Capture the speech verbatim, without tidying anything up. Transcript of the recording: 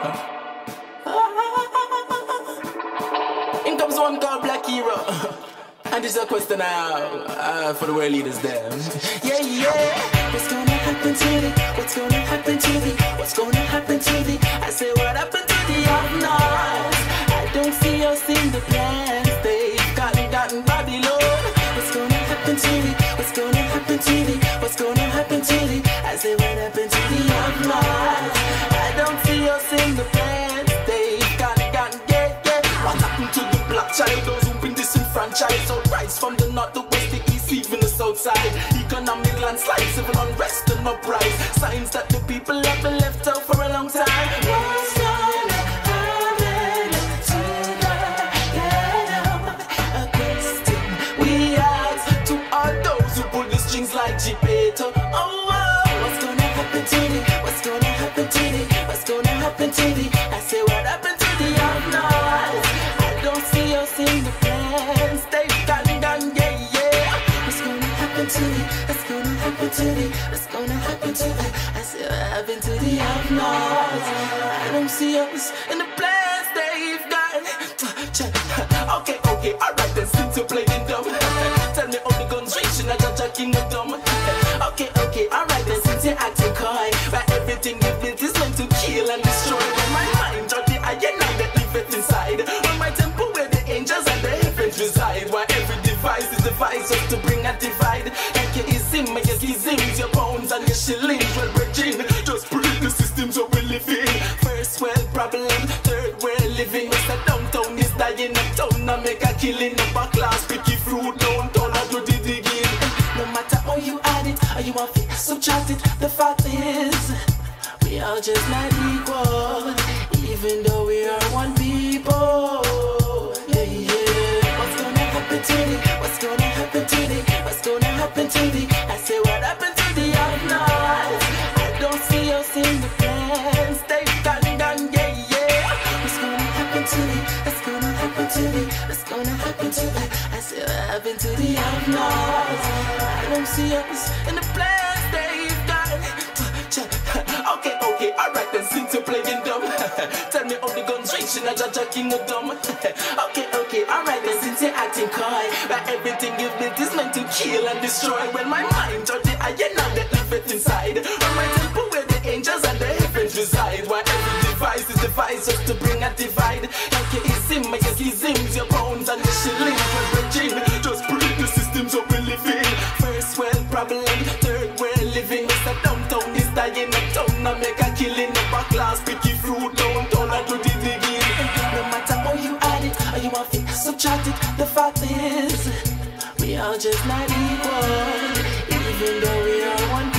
In comes one called Blvk H three ro. And this is a question I have uh, for the world leaders there. Yeah, yeah. What's gonna happen to the? What's gonna happen to the? What's gonna happen to the? I say what happened to the up-north? I don't see us in the plans. They've gotten, gotten Babylon. What's gonna happen to the? What's gonna happen to the? What's gonna happen to the? I say what happened to the up-north? I don't see us in the plans. They've gotten, gotten, yeah, yeah. What happened to the black child? Those who've been disenfranchised. Outcries from the north, the west, the east, even the south side. Economic landslides, civil unrest and uprise. Signs that the people have been left out for a long time. What's gonna happen to the ghetto? A question we ask to all those who pull the strings like Geppetto. Oh, oh, what's gonna happen to the? What's gonna happen to the? What's gonna happen to the? I say what happened to the up-north? I don't see us in the plans. They've gotten done, yeah, yeah. What's gonna happen to the? What's gonna happen to the? What's gonna happen to the? I say what happened to the up-north? I don't see us in the plans they've got. Okay, okay, alright then, since you're playing dumb, tell me all the guns reaching at your kingdom. Okay, okay, alright then, since you're acting coy, where everything you built is meant to kill and destroy. When my mind or the I and I that live it inside. When my temple where the angels and the heavens reside. Why every device is device just to bring a divide. Like your ism, my isms, your pounds and your shillings. Well, Virgin, just break the systems that we live in. First world problem, third world living. Mister Downtown is dying uptown, I make a killing. Upper class, picky fruit, downtown, I do the digging. No matter how you add it, or you want to subtract it, the fact is, we are just not equal, even though we are one people. Yeah, yeah. What's gonna happen to the? What's gonna happen to the? What's gonna happen to the? I say what happened to the up-north? I don't see us in the plans. They've gotten done, yeah, yeah. What's gonna happen to the? What's gonna happen to the? What's gonna happen to the? I say what happened to the up-north? I don't see us in the plans they've got. Okay, okay, alright then, since you're playing dumb, tell me all the guns reaching at your kingdom. Okay, okay, alright then, since you're acting coy, where everything you've built is meant to kill and destroy. When my mind or the I and I that live it inside. When my temple where the angels and the heavens reside. Why every device is device just to bring a divide. Like your ism, my isms, your pounds and your shillings. Well, Virgin, just break the systems that we live in. First world problem, third world living. Mister Downtown is dying uptown, I make a killing. Upper class, picky fruit, downtown, I do the digging. No matter how you add it, or you want to subtract it, the fact is, we are just not equal, even though we are one